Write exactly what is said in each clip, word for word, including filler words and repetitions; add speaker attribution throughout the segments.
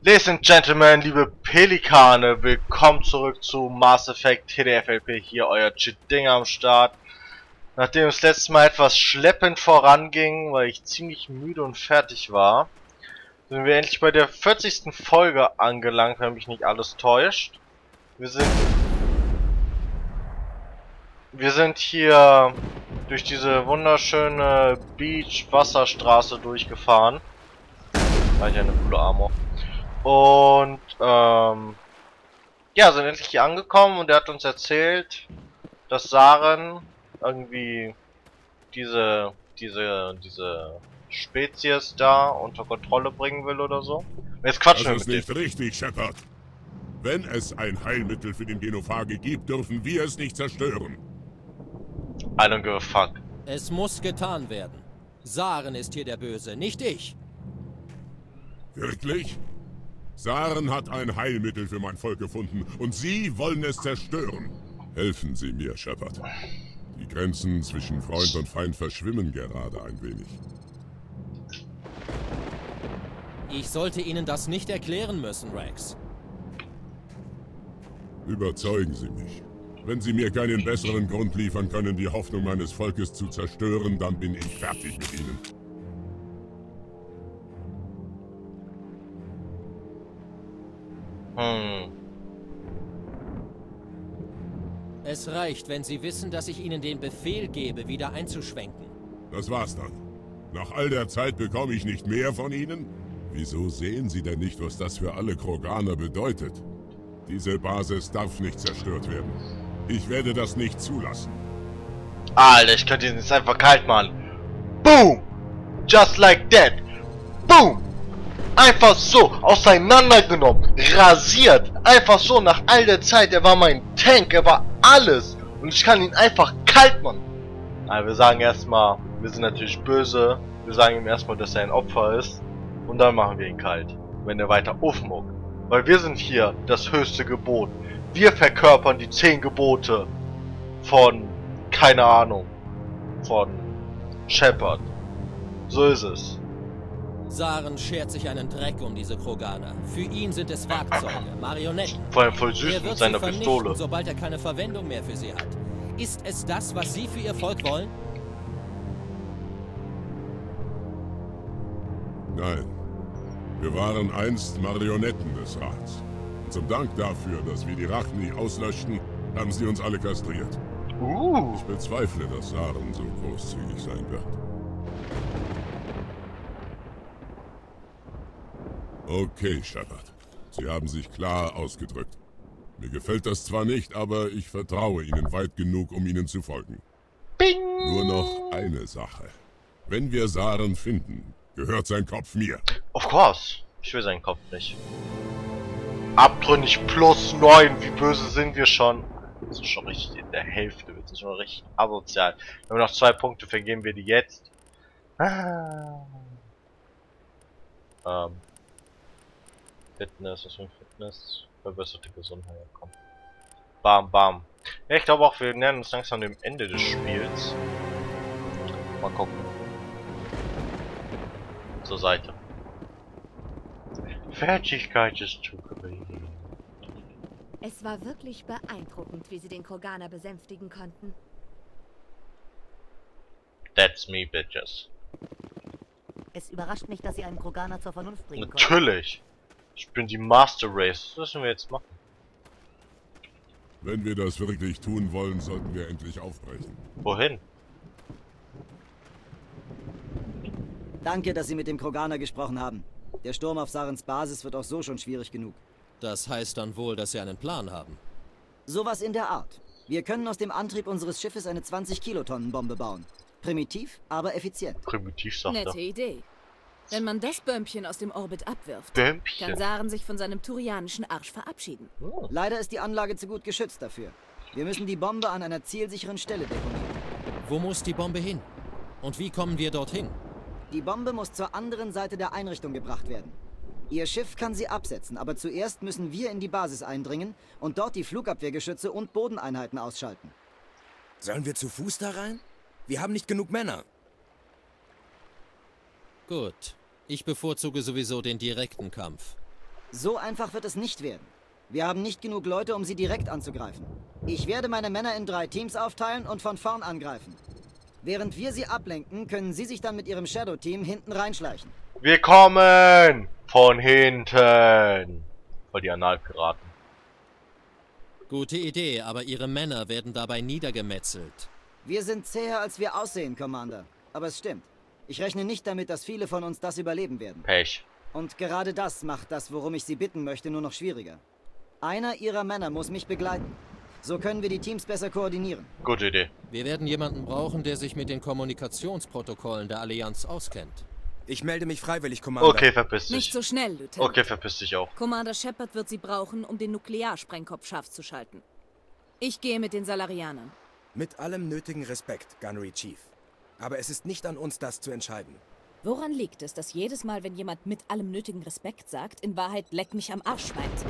Speaker 1: Ladies and Gentlemen, liebe Pelikane, willkommen zurück zu Mass Effect T D F L P, hier euer Chit-Ding am Start. Nachdem es letztes Mal etwas schleppend voranging, weil ich ziemlich müde und fertig war, sind wir endlich bei der vierzigsten Folge angelangt, wenn mich nicht alles täuscht. Wir sind... Wir sind hier durch diese wunderschöne Beach-Wasserstraße durchgefahren. War ja eine coole Armor. Und, ähm, ja, sind endlich hier angekommen und er hat uns erzählt, dass Saren irgendwie diese, diese, diese Spezies da unter Kontrolle bringen will oder so. Jetzt quatschen wir mit dem.
Speaker 2: Das ist nicht richtig, Shepard. Wenn es ein Heilmittel für den Genophage gibt, dürfen wir es nicht zerstören.
Speaker 1: I don't give a fuck.
Speaker 3: Es muss getan werden. Saren ist hier der Böse, nicht ich.
Speaker 2: Wirklich? Saren hat ein Heilmittel für mein Volk gefunden und Sie wollen es zerstören. Helfen Sie mir, Shepard. Die Grenzen zwischen Freund und Feind verschwimmen gerade ein wenig.
Speaker 3: Ich sollte Ihnen das nicht erklären müssen, Rex.
Speaker 2: Überzeugen Sie mich. Wenn Sie mir keinen besseren Grund liefern können, die Hoffnung meines Volkes zu zerstören, dann bin ich fertig mit Ihnen.
Speaker 1: Hm.
Speaker 3: Es reicht, wenn Sie wissen, dass ich Ihnen den Befehl gebe, wieder einzuschwenken.
Speaker 2: Das war's dann. Nach all der Zeit bekomme ich nicht mehr von Ihnen? Wieso sehen Sie denn nicht, was das für alle Kroganer bedeutet? Diese Basis darf nicht zerstört werden. Ich werde das nicht zulassen.
Speaker 1: Alter, ich könnte ihn jetzt einfach kalt machen. Boom! Just like that! Boom! Einfach so, auseinandergenommen, rasiert. Einfach so, nach all der Zeit. Er war mein Tank, er war alles. Und ich kann ihn einfach kalt machen. Aber wir sagen erstmal, wir sind natürlich böse. Wir sagen ihm erstmal, dass er ein Opfer ist. Und dann machen wir ihn kalt, wenn er weiter aufmuckt. Weil wir sind hier das höchste Gebot. Wir verkörpern die zehn Gebote von, keine Ahnung, von Shepard. So ist es.
Speaker 3: Saren schert sich einen Dreck um diese Kroganer. Für ihn sind es Werkzeuge, Marionetten.
Speaker 1: Vor allem voll süß
Speaker 3: Er
Speaker 1: mit
Speaker 3: wird
Speaker 1: seiner
Speaker 3: sie vernichten,
Speaker 1: Pistole.
Speaker 3: sobald er keine Verwendung mehr für sie hat. Ist es das, was Sie für Ihr Volk wollen?
Speaker 2: Nein. Wir waren einst Marionetten des Rats. Und zum Dank dafür, dass wir die Rachni auslöschten, haben sie uns alle kastriert.
Speaker 1: Uh.
Speaker 2: Ich bezweifle, dass Saren so großzügig sein wird. Okay, Shepard. Sie haben sich klar ausgedrückt. Mir gefällt das zwar nicht, aber ich vertraue Ihnen weit genug, um Ihnen zu folgen.
Speaker 1: Bing.
Speaker 2: Nur noch eine Sache. Wenn wir Saren finden, gehört sein Kopf mir.
Speaker 1: Of course. Ich will seinen Kopf nicht. Abtrünnig plus neun. Wie böse sind wir schon? Wir sind schon richtig in der Hälfte. Wir sind schon richtig asozial. Wenn wir noch zwei Punkte vergeben wir die jetzt. Ah. Ähm. Fitness, was für ein Fitness? Verbesserte Gesundheit, komm. Bam, bam. Ja, ich glaube auch, wir nähern uns langsam dem Ende des Spiels. Mal gucken. Zur Seite. Fertigkeit ist zu gering.
Speaker 4: Es war wirklich beeindruckend, wie sie den Kroganer besänftigen konnten.
Speaker 1: That's me, bitches.
Speaker 5: Es überrascht mich, dass sie einen Kroganer zur Vernunft bringen konnten.
Speaker 1: Natürlich. Ich bin die Master Race. Was müssen wir jetzt machen?
Speaker 2: Wenn wir das wirklich tun wollen, sollten wir endlich aufbrechen.
Speaker 1: Wohin?
Speaker 5: Danke, dass Sie mit dem Kroganer gesprochen haben. Der Sturm auf Sarens Basis wird auch so schon schwierig genug.
Speaker 3: Das heißt dann wohl, dass Sie einen Plan haben.
Speaker 5: Sowas in der Art. Wir können aus dem Antrieb unseres Schiffes eine zwanzig Kilotonnen Bombe bauen. Primitiv, aber effizient.
Speaker 1: Primitiv, sagt er.
Speaker 6: Nette Idee. Wenn man das Bömpchen aus dem Orbit abwirft,
Speaker 1: Bömpchen?
Speaker 6: kann Saren sich von seinem turianischen Arsch verabschieden.
Speaker 1: Oh.
Speaker 5: Leider ist die Anlage zu gut geschützt dafür. Wir müssen die Bombe an einer zielsicheren Stelle deponieren.
Speaker 3: Wo muss die Bombe hin? Und wie kommen wir dorthin?
Speaker 5: Die Bombe muss zur anderen Seite der Einrichtung gebracht werden. Ihr Schiff kann sie absetzen, aber zuerst müssen wir in die Basis eindringen und dort die Flugabwehrgeschütze und Bodeneinheiten ausschalten.
Speaker 7: Sollen wir zu Fuß da rein? Wir haben nicht genug Männer.
Speaker 3: Gut. Ich bevorzuge sowieso den direkten Kampf.
Speaker 5: So einfach wird es nicht werden. Wir haben nicht genug Leute, um sie direkt anzugreifen. Ich werde meine Männer in drei Teams aufteilen und von vorn angreifen. Während wir sie ablenken, können sie sich dann mit ihrem Shadow-Team hinten reinschleichen.
Speaker 1: Wir kommen von hinten. Voll die Analpiraten.
Speaker 3: Gute Idee, aber ihre Männer werden dabei niedergemetzelt.
Speaker 5: Wir sind zäher, als wir aussehen, Commander. Aber es stimmt. Ich rechne nicht damit, dass viele von uns das überleben werden.
Speaker 1: Pech.
Speaker 5: Und gerade das macht das, worum ich Sie bitten möchte, nur noch schwieriger. Einer Ihrer Männer muss mich begleiten. So können wir die Teams besser koordinieren.
Speaker 1: Gute Idee.
Speaker 3: Wir werden jemanden brauchen, der sich mit den Kommunikationsprotokollen der Allianz auskennt.
Speaker 7: Ich melde mich freiwillig, Commander.
Speaker 1: Okay, verpiss dich.
Speaker 6: Nicht so schnell, Lieutenant.
Speaker 1: Okay, verpiss dich auch.
Speaker 6: Commander Shepard wird sie brauchen, um den Nuklearsprengkopf scharf zu schalten. Ich gehe mit den Salarianern.
Speaker 7: Mit allem nötigen Respekt, Gunnery Chief. Aber es ist nicht an uns, das zu entscheiden.
Speaker 6: Woran liegt es, dass jedes Mal, wenn jemand mit allem nötigen Respekt sagt, in Wahrheit leck mich am Arsch meint?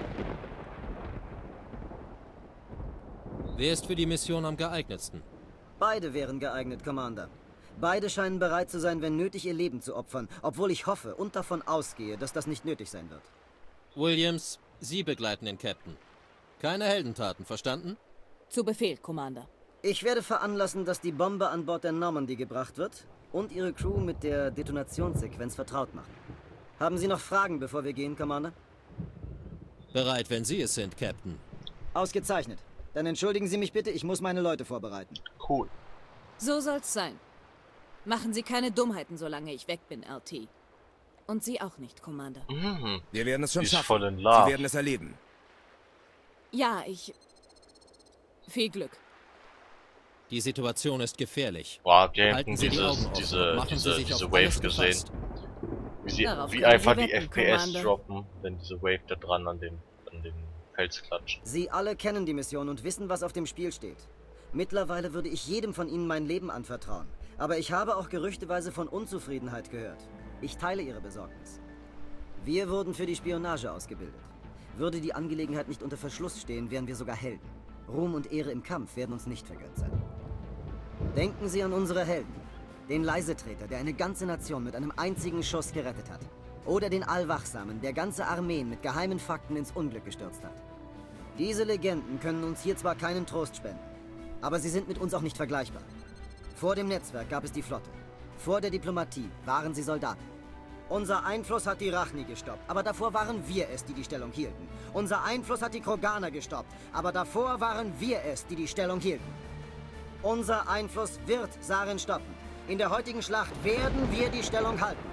Speaker 3: Wer ist für die Mission am geeignetsten?
Speaker 5: Beide wären geeignet, Commander. Beide scheinen bereit zu sein, wenn nötig, ihr Leben zu opfern, obwohl ich hoffe und davon ausgehe, dass das nicht nötig sein wird.
Speaker 3: Williams, Sie begleiten den Captain. Keine Heldentaten, verstanden?
Speaker 6: Zu Befehl, Commander.
Speaker 5: Ich werde veranlassen, dass die Bombe an Bord der Normandy gebracht wird und Ihre Crew mit der Detonationssequenz vertraut machen. Haben Sie noch Fragen, bevor wir gehen, Commander?
Speaker 3: Bereit, wenn Sie es sind, Captain.
Speaker 5: Ausgezeichnet. Dann entschuldigen Sie mich bitte, ich muss meine Leute vorbereiten.
Speaker 1: Cool.
Speaker 6: So soll's sein. Machen Sie keine Dummheiten, solange ich weg bin, L T. Und Sie auch nicht, Commander.
Speaker 1: Mhm.
Speaker 7: Wir werden es schon
Speaker 1: Die ist
Speaker 7: schaffen.
Speaker 1: voll in Love.
Speaker 7: Sie werden es erleben.
Speaker 6: Ja, ich... Viel Glück.
Speaker 3: Die Situation ist gefährlich.
Speaker 1: Boah, habt ihr
Speaker 3: Halten
Speaker 1: hinten
Speaker 3: Sie die
Speaker 1: diese,
Speaker 3: Augen offen
Speaker 1: diese,
Speaker 3: und machen Sie
Speaker 1: diese,
Speaker 3: sich
Speaker 1: diese
Speaker 3: auf
Speaker 1: Wave
Speaker 3: alles
Speaker 1: gesehen?
Speaker 3: gefasst.
Speaker 1: Wie, sie,
Speaker 6: Darauf
Speaker 1: wie
Speaker 6: können Sie
Speaker 1: einfach die
Speaker 6: wetten,
Speaker 1: F P S
Speaker 6: Commander.
Speaker 1: droppen, wenn diese Wave da dran an den, an den Fels klatscht.
Speaker 5: Sie alle kennen die Mission und wissen, was auf dem Spiel steht. Mittlerweile würde ich jedem von Ihnen mein Leben anvertrauen. Aber ich habe auch gerüchteweise von Unzufriedenheit gehört. Ich teile Ihre Besorgnis. Wir wurden für die Spionage ausgebildet. Würde die Angelegenheit nicht unter Verschluss stehen, wären wir sogar Helden. Ruhm und Ehre im Kampf werden uns nicht vergönnt sein. Denken Sie an unsere Helden. Den Leisetreter, der eine ganze Nation mit einem einzigen Schuss gerettet hat. Oder den Allwachsamen, der ganze Armeen mit geheimen Fakten ins Unglück gestürzt hat. Diese Legenden können uns hier zwar keinen Trost spenden, aber sie sind mit uns auch nicht vergleichbar. Vor dem Netzwerk gab es die Flotte. Vor der Diplomatie waren sie Soldaten. Unser Einfluss hat die Rachni gestoppt, aber davor waren wir es, die die Stellung hielten. Unser Einfluss hat die Kroganer gestoppt, aber davor waren wir es, die die Stellung hielten. Unser Einfluss wird Saren stoppen. In der heutigen Schlacht werden wir die Stellung halten.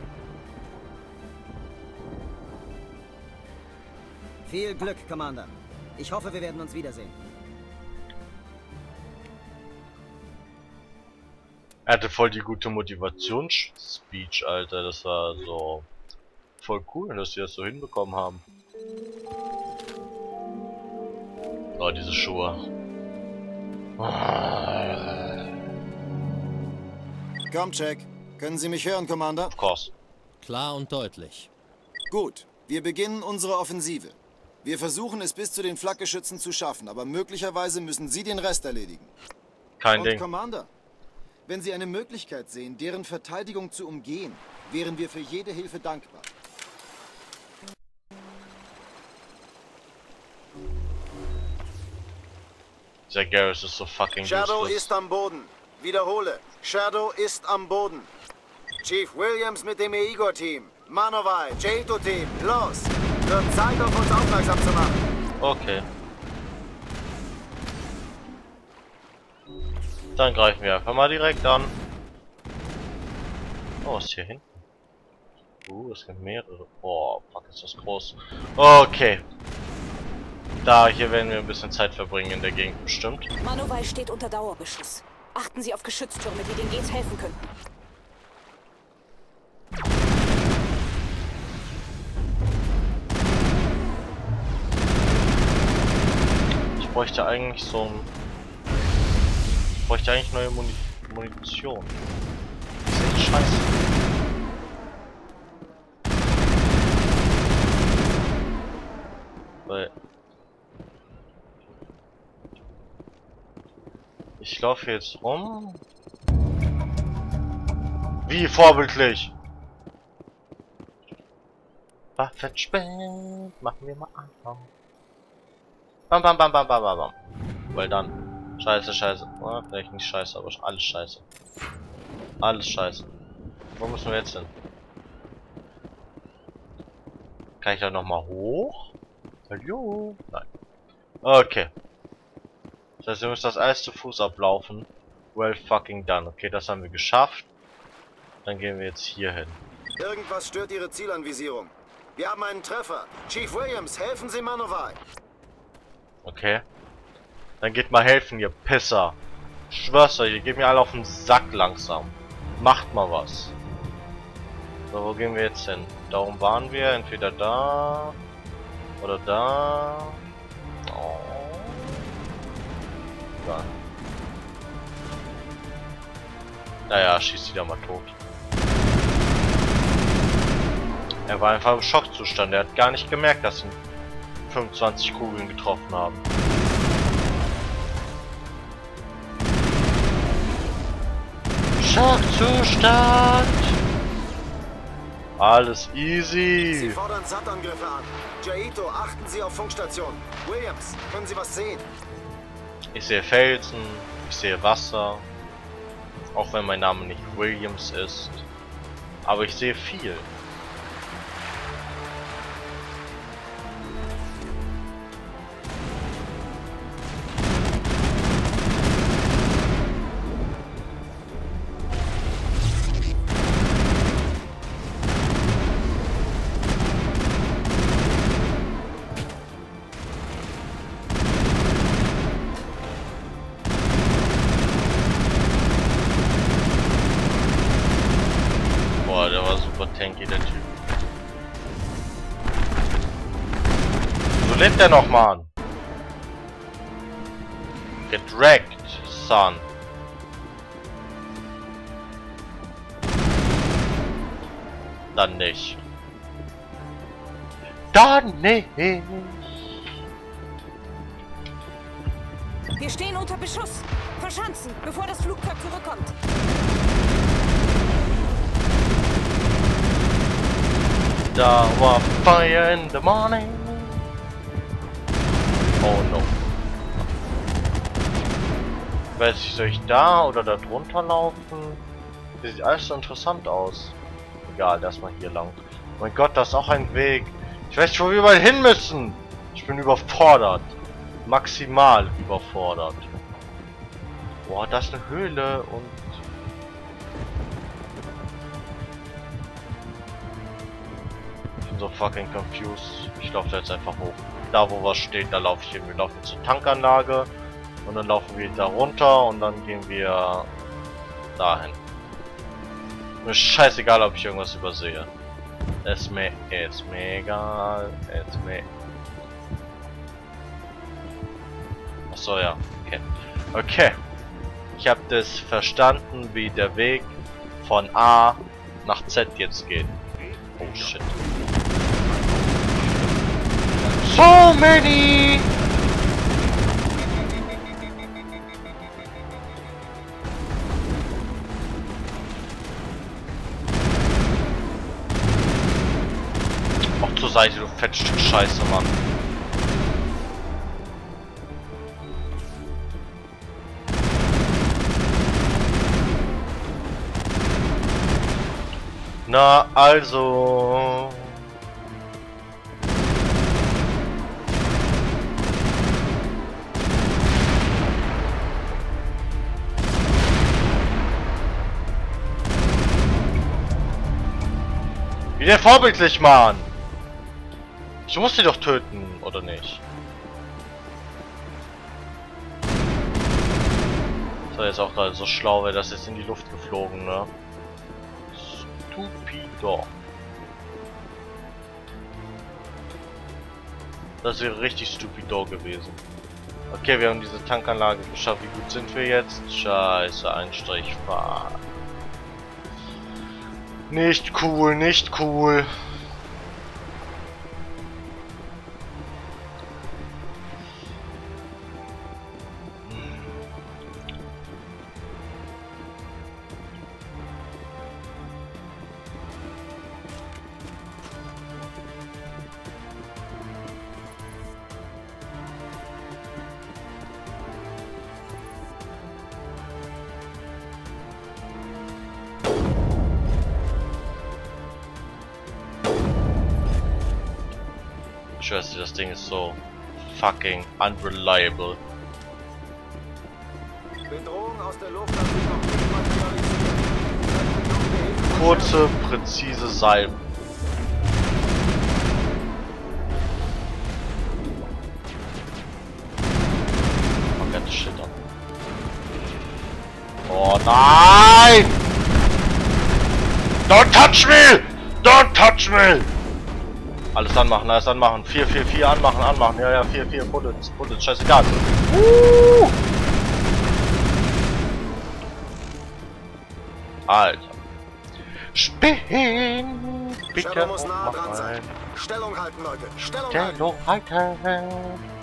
Speaker 5: Viel Glück, Commander. Ich hoffe, wir werden uns wiedersehen.
Speaker 1: Er hatte voll die gute Motivationsspeech, Alter. Das war so voll cool, dass sie das so hinbekommen haben. Oh, diese Schuhe.
Speaker 8: Comcheck. Können Sie mich hören, Commander?
Speaker 1: Of course.
Speaker 3: Klar und deutlich.
Speaker 8: Gut. Wir beginnen unsere Offensive. Wir versuchen es bis zu den Flakgeschützen zu schaffen, aber möglicherweise müssen Sie den Rest erledigen.
Speaker 1: Kein
Speaker 8: Und
Speaker 1: Ding.
Speaker 8: Commander, wenn Sie eine Möglichkeit sehen, deren Verteidigung zu umgehen, wären wir für jede Hilfe dankbar.
Speaker 1: Der Garrus ist so fucking
Speaker 8: Shadow
Speaker 1: useless.
Speaker 8: ist am Boden. Wiederhole. Shadow ist am Boden. Chief Williams mit dem E-Igor-Team. Manovai, J two Team. Los! Wird Zeit, auf uns aufmerksam zu machen.
Speaker 1: Okay. Dann greifen wir einfach mal direkt an. Oh, was ist hier hinten? Uh, es gibt mehrere. Oh, fuck, ist das groß. Okay. Da, hier werden wir ein bisschen Zeit verbringen in der Gegend bestimmt.
Speaker 9: Manovai steht unter Dauerbeschuss. Achten Sie auf Geschütztürme, die den Gs helfen könnten.
Speaker 1: Ich bräuchte eigentlich so ein... Ich bräuchte eigentlich neue Muni Munition. Das ist echt scheiße. Weil... Ich laufe jetzt rum. Wie vorbildlich! Waffenspiel. Machen wir mal an. Bam, bam, bam, bam, bam, bam, bam. Well dann. Scheiße, scheiße. Oh, vielleicht nicht scheiße, aber alles scheiße. Alles scheiße. Wo müssen wir jetzt hin? Kann ich da nochmal hoch? Hallo? Nein. Okay. Das heißt, wir müssen das alles zu Fuß ablaufen. Well fucking done. Okay, das haben wir geschafft. Dann gehen wir jetzt hier hin.
Speaker 8: Irgendwas stört Ihre Zielanvisierung. Wir haben einen Treffer. Chief Williams, helfen Sie Manovai.
Speaker 1: Okay. Dann geht mal helfen, ihr Pisser. Ich schwör's euch, ihr geht mir alle auf den Sack langsam. Macht mal was. So, wo gehen wir jetzt hin? Da oben waren wir, entweder da oder da. Oh. Da. Naja, schießt die da mal tot. Er war einfach im Schockzustand. Er hat gar nicht gemerkt, dass ihn fünfundzwanzig Kugeln getroffen haben. Schockzustand! Alles easy!
Speaker 8: Sie fordern S A T-Angriffe an. Jaito, achten Sie auf Funkstation. Williams, können Sie was sehen?
Speaker 1: Ich sehe Felsen, ich sehe Wasser. Auch wenn mein Name nicht Williams ist. Aber ich sehe viel. Der war super tanky, der Typ. So lebt der noch, Mann. Get wrecked, son. Dann nicht. Dann nicht.
Speaker 9: Wir stehen unter Beschuss. Verschanzen, bevor das Flugzeug zurückkommt.
Speaker 1: Da war fire in the morning. Oh no. Weiß ich, soll ich da oder da drunter laufen? Das sieht alles so interessant aus. Egal, erstmal hier lang. Oh mein Gott, das ist auch ein Weg. Ich weiß nicht, wo wir überall hin müssen. Ich bin überfordert. Maximal überfordert. Boah, das ist eine Höhle und... so fucking confused. Ich laufe da jetzt einfach hoch. Da wo was steht, da laufe ich hin. Wir laufen zur Tankanlage und dann laufen wir da runter und dann gehen wir dahin. Mir ist scheißegal, ob ich irgendwas übersehe. Es mir, es mir egal. Es mir. Achso, ja. Okay. Okay. Ich habe das verstanden, wie der Weg von A nach Z jetzt geht. Oh shit. So many! Auch zur Seite, du Fettstück Scheiße, Mann. Na, also... Wieder vorbildlich, Mann! Ich muss die doch töten, oder nicht? Das war jetzt auch gerade so schlau, wäre das jetzt in die Luft geflogen, ne? Stupido. Das wäre richtig stupido gewesen. Okay, wir haben diese Tankanlage geschafft. Wie gut sind wir jetzt? Scheiße, ein Strich. Fuck. Nicht cool, nicht cool. Ich weiß nicht, das Ding ist so fucking unreliable.
Speaker 8: Bedrohung aus der Luft hat sich noch nicht materialisiert.
Speaker 1: Kurze, präzise Salben. Oh Gott, shit. Oh nein! Don't touch me! Don't touch me! Alles anmachen, alles anmachen. vier vier vier anmachen, anmachen. Ja, ja, vier vier Bullets, Bullets, scheißegal. Uh! Alter. Spin! Bitte
Speaker 8: Shadow muss nah dran sein. Stellung halten, Leute. Stellung halten.
Speaker 1: Stellung halten.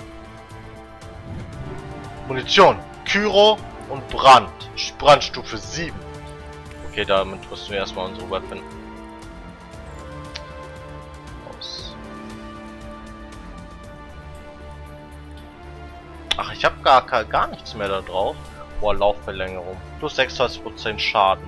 Speaker 1: Munition. Kyro und Brand. Brandstufe sieben. Okay, damit rüsten wir erstmal unsere Weapon aus. Ach, ich habe gar, gar, gar nichts mehr da drauf. Boah, Laufverlängerung. Plus sechsundzwanzig Prozent Schaden.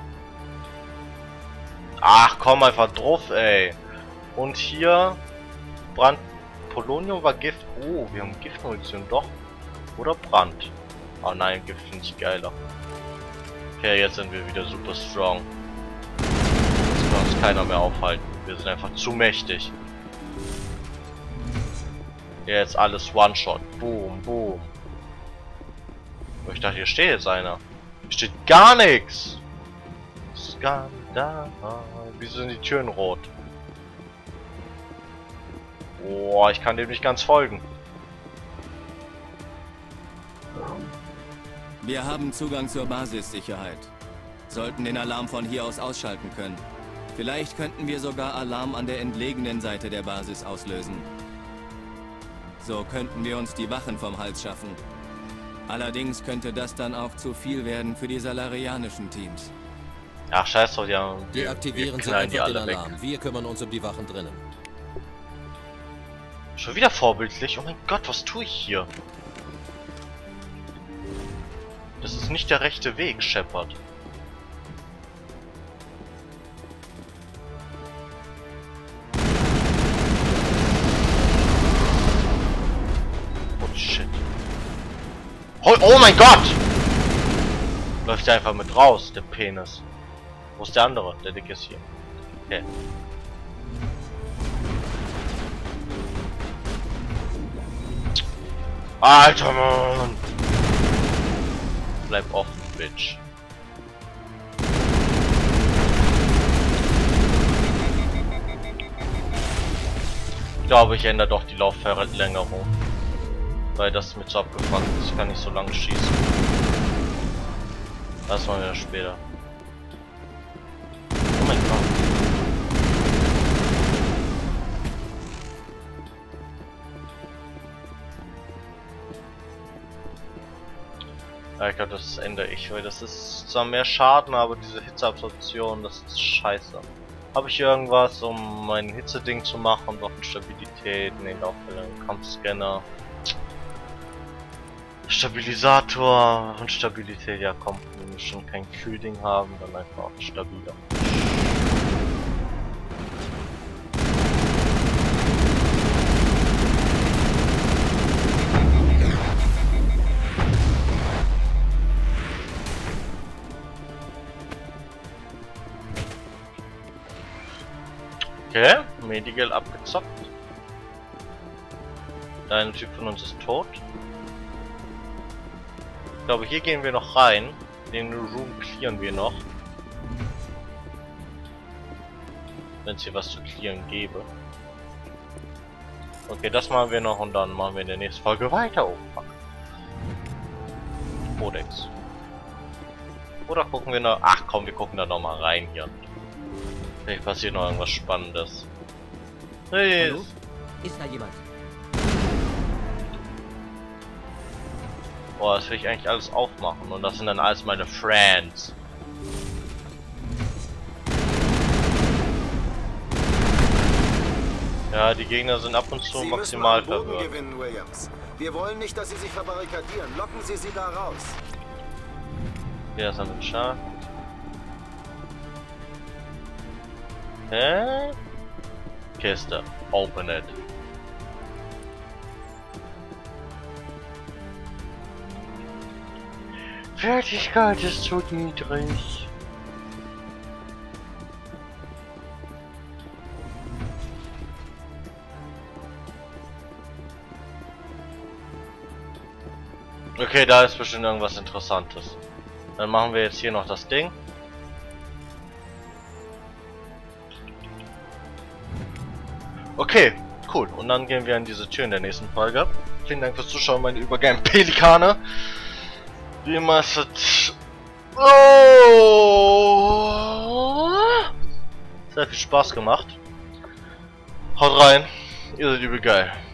Speaker 1: Ach komm, einfach drauf, ey. Und hier Brand. Polonium war Gift. Oh, wir haben Giftmunition doch. Oder Brand. Oh nein, Gift finde ich geiler. Okay, jetzt sind wir wieder super strong. Jetzt kann uns keiner mehr aufhalten. Wir sind einfach zu mächtig. Jetzt alles One-Shot. Boom, boom. Ich dachte, hier steht jetzt einer. Hier steht gar nichts. Skandal. Wieso sind die Türen rot? Boah, ich kann dem nicht ganz folgen.
Speaker 10: Wir haben Zugang zur Basissicherheit. Sollten den Alarm von hier aus ausschalten können. Vielleicht könnten wir sogar Alarm an der entlegenen Seite der Basis auslösen. So könnten wir uns die Wachen vom Hals schaffen. Allerdings könnte das dann auch zu viel werden für die salarianischen Teams.
Speaker 1: Ach, scheiß drauf, ja.
Speaker 3: Deaktivieren Sie einfach den Alarm. Wir kümmern uns um die Wachen drinnen.
Speaker 1: Schon wieder vorbildlich? Oh mein Gott, was tue ich hier? Das ist nicht der rechte Weg, Shepard. Holy shit. Oh, oh mein Gott! Läuft der einfach mit raus, der Penis. Wo ist der andere? Der Dicke ist hier. Okay. Alter Mann! Bleib offen, Bitch. Ich glaube, ich ändere doch die Laufverlängerung. Weil das mit so abgefuckt ist. Ich kann nicht so lange schießen. Das machen wir später. Oh mein Gott. Ja, ich glaube, das ändere ich, weil das ist zwar mehr Schaden, aber diese Hitzeabsorption, das ist scheiße. Habe ich irgendwas, um mein Hitzeding zu machen? Waffenstabilität, ne, Laufverlängerung, Kampfscanner. Stabilisator, Waffenstabilität, ja komm, wenn wir schon kein Kühlding haben, dann einfach auch stabiler. Okay, Medical abgezockt. Dein Typ von uns ist tot. Ich glaube, hier gehen wir noch rein. Den Room clearen wir noch. Wenn es hier was zu clearen gäbe. Okay, das machen wir noch und dann machen wir in der nächsten Folge weiter. Oh, fuck. Codex. Oder gucken wir noch... Ach komm, wir gucken da noch mal rein hier. Vielleicht passiert noch irgendwas Spannendes. Hey.
Speaker 11: Hallo? Ist da jemand?
Speaker 1: Boah, das will ich eigentlich alles aufmachen und das sind dann alles meine Friends. Ja, die Gegner sind ab und zu
Speaker 8: Sie
Speaker 1: maximal
Speaker 8: müssen am Boden
Speaker 1: verwirrt.
Speaker 8: gewinnen, Williams. Wir wollen nicht, dass Sie sich verbarrikadieren. Locken Sie sie da raus.
Speaker 1: Hier ist ein Schaf. Hä? Kiste. Open it. Fertigkeit ist zu niedrig. Okay, da ist bestimmt irgendwas Interessantes. Dann machen wir jetzt hier noch das Ding. Okay, cool. Und dann gehen wir in diese Tür in der nächsten Folge. Vielen Dank fürs Zuschauen, meine übergeilen Pelikane. Wie immer ist es... Oh! Sehr viel Spaß gemacht. Haut rein. Ihr seid übel geil.